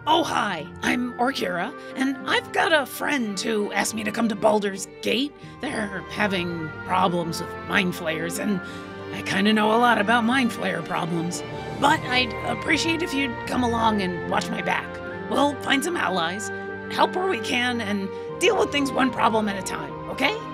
Oh, hi, I'm Orkira, and I've got a friend who asked me to come to Baldur's Gate. They're having problems with mind flayers, and I kind of know a lot about mind flayer problems. But I'd appreciate if you'd come along and watch my back. We'll find some allies, help where we can, and deal with things one problem at a time, okay?